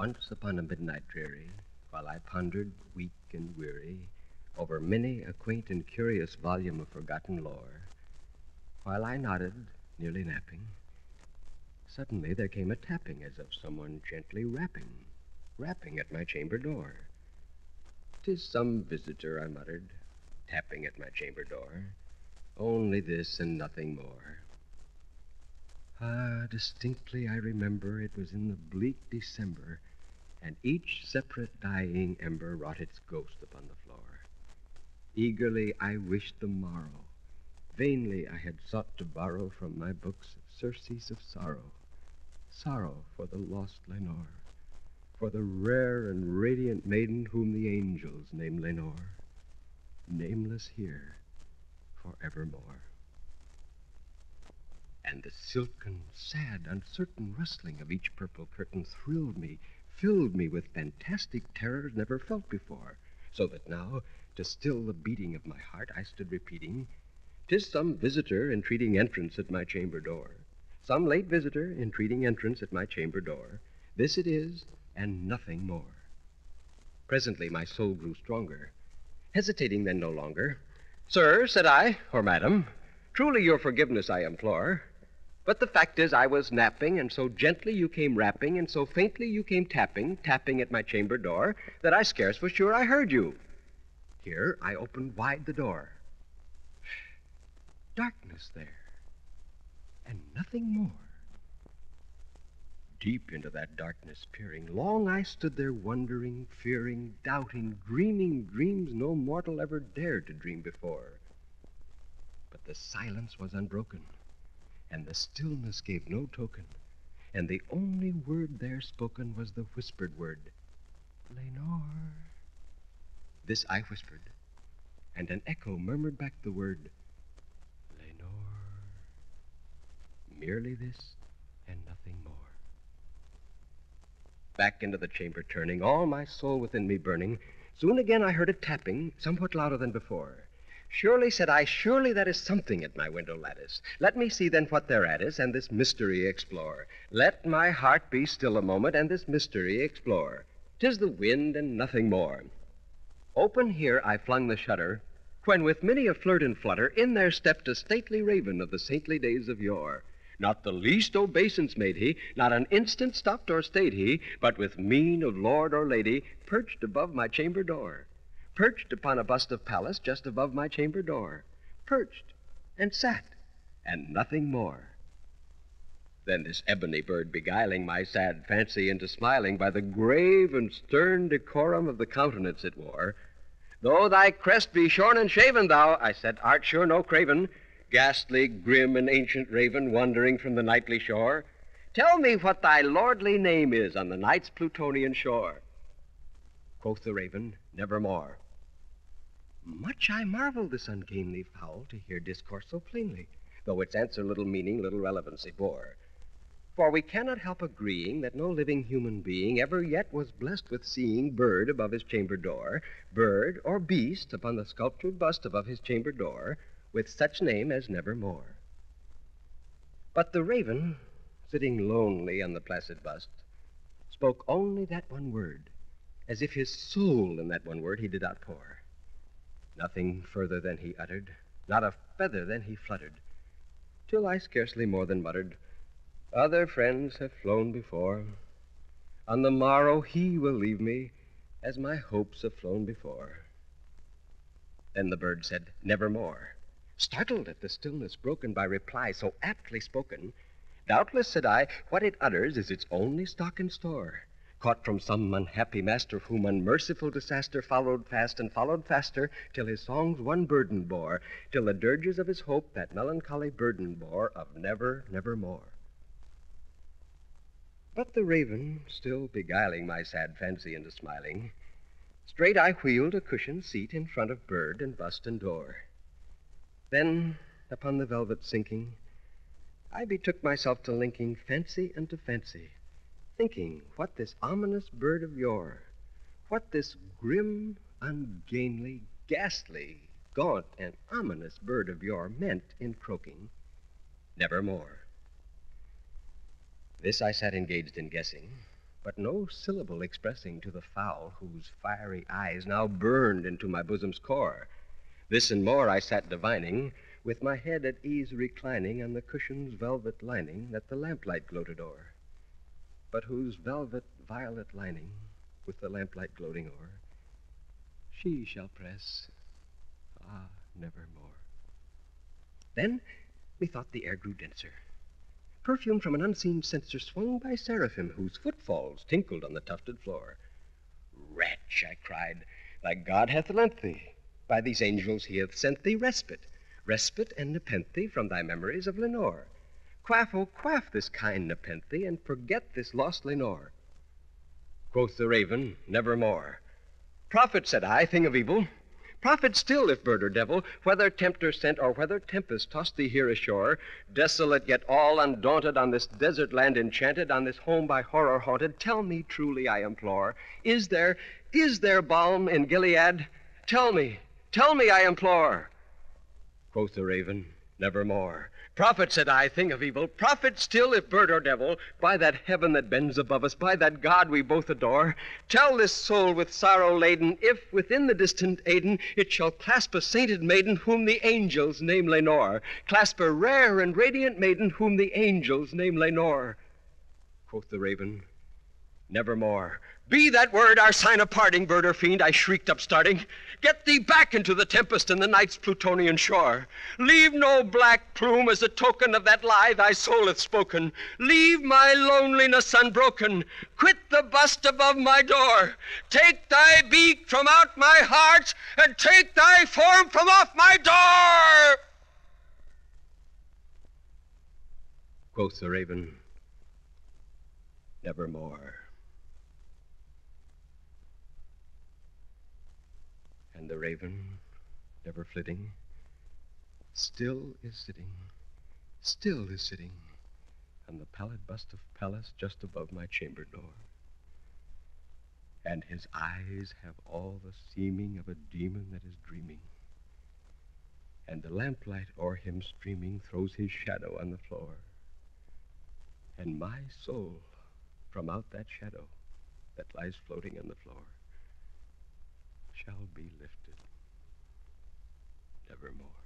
Once upon a midnight dreary, while I pondered, weak and weary, over many a quaint and curious volume of forgotten lore, while I nodded, nearly napping, suddenly there came a tapping as of someone gently rapping at my chamber door. "'Tis some visitor," I muttered, tapping at my chamber door. "Only this and nothing more." Ah, distinctly I remember it was in the bleak December, and each separate dying ember wrought its ghost upon the floor. Eagerly I wished the morrow. Vainly I had sought to borrow from my books surcease of sorrow. Sorrow for the lost Lenore, for the rare and radiant maiden whom the angels name Lenore, nameless here forevermore. And the silken, sad, uncertain rustling of each purple curtain thrilled me, filled me with fantastic terrors never felt before, so that now, to still the beating of my heart, I stood repeating, "'Tis some visitor entreating entrance at my chamber door. Some late visitor entreating entrance at my chamber door. This it is, and nothing more." Presently my soul grew stronger. Hesitating then no longer, "Sir," said I, "or madam, truly your forgiveness I implore. But the fact is I was napping, and so gently you came rapping, and so faintly you came tapping at my chamber door, that I scarce was sure I heard you." Here I opened wide the door. Darkness there, and nothing more. Deep into that darkness peering, long I stood there wondering, fearing, doubting, dreaming dreams no mortal ever dared to dream before. But the silence was unbroken, and the stillness gave no token, and the only word there spoken was the whispered word, "Lenore." This I whispered, and an echo murmured back the word, "Lenore." Merely this, and nothing more. Back into the chamber turning, all my soul within me burning, soon again I heard a tapping, somewhat louder than before. "Surely," said I, "surely that is something at my window lattice. Let me see then what thereat is, and this mystery explore. Let my heart be still a moment, and this mystery explore. 'Tis the wind and nothing more." Open here I flung the shutter, when with many a flirt and flutter, in there stepped a stately raven of the saintly days of yore. Not the least obeisance made he, not an instant stopped or stayed he, but with mien of lord or lady, perched above my chamber door. Perched upon a bust of Pallas just above my chamber door. Perched, and sat, and nothing more. Then this ebony bird, beguiling my sad fancy into smiling by the grave and stern decorum of the countenance it wore, "Though thy crest be shorn and shaven, thou," I said, "art sure no craven, ghastly, grim, and ancient raven, wandering from the nightly shore. Tell me what thy lordly name is on the night's Plutonian shore." Quoth the raven, "Nevermore." Much I marveled this ungainly fowl to hear discourse so plainly, though its answer little meaning, little relevancy bore. For we cannot help agreeing that no living human being ever yet was blessed with seeing bird above his chamber door, bird or beast upon the sculptured bust above his chamber door, with such name as Nevermore. But the raven, sitting lonely on the placid bust, spoke only that one word, as if his soul in that one word he did outpour. Nothing further than he uttered, not a feather than he fluttered, till I scarcely more than muttered, "Other friends have flown before. On the morrow he will leave me, as my hopes have flown before." Then the bird said, "Nevermore," startled at the stillness broken by reply so aptly spoken. "Doubtless," said I, "what it utters is its only stock and store, caught from some unhappy master whom unmerciful disaster followed fast and followed faster, till his songs one burden bore, till the dirges of his hope that melancholy burden bore of never, nevermore." But the raven, still beguiling my sad fancy into smiling, straight I wheeled a cushioned seat in front of bird and bust and door. Then, upon the velvet sinking, I betook myself to linking fancy unto fancy, thinking what this ominous bird of yore, what this grim, ungainly, ghastly, gaunt, and ominous bird of yore meant in croaking, "Nevermore." This I sat engaged in guessing, but no syllable expressing to the fowl whose fiery eyes now burned into my bosom's core. This and more I sat divining, with my head at ease reclining on the cushion's velvet lining that the lamplight gloated o'er, but whose velvet violet lining, with the lamplight gloating o'er, she shall press, nevermore. Then methought the air grew denser. Perfume from an unseen censer swung by seraphim whose footfalls tinkled on the tufted floor. Wretch, I cried, thy God hath lent thee. By these angels he hath sent thee respite and nepenthe from thy memories of Lenore. Quaff, oh, quaff this kind nepenthe, and forget this lost Lenore. Quoth the raven, nevermore. Prophet, said I, thing of evil, prophet still, if bird or devil, whether tempter sent or whether tempest tossed thee here ashore, desolate yet all undaunted on this desert land enchanted, on this home by horror haunted, tell me truly, I implore, is there balm in Gilead? Tell me, I implore. Quoth the raven, nevermore. Prophet, said I, thing of evil, prophet still, if bird or devil, by that heaven that bends above us, by that God we both adore, tell this soul with sorrow laden, if within the distant Aden it shall clasp a sainted maiden whom the angels name Lenore, clasp a rare and radiant maiden whom the angels name Lenore. Quoth the raven, nevermore. Be that word our sign of parting, bird or fiend, I shrieked upstarting. Get thee back into the tempest and the night's Plutonian shore. Leave no black plume as a token of that lie thy soul hath spoken. Leave my loneliness unbroken. Quit the bust above my door. Take thy beak from out my heart, and take thy form from off my door. Quoth the raven, nevermore. And the raven, never flitting, still is sitting on the pallid bust of Pallas just above my chamber door. And his eyes have all the seeming of a demon that is dreaming, and the lamplight o'er him streaming throws his shadow on the floor. And my soul, from out that shadow that lies floating on the floor, shall be lifted nevermore.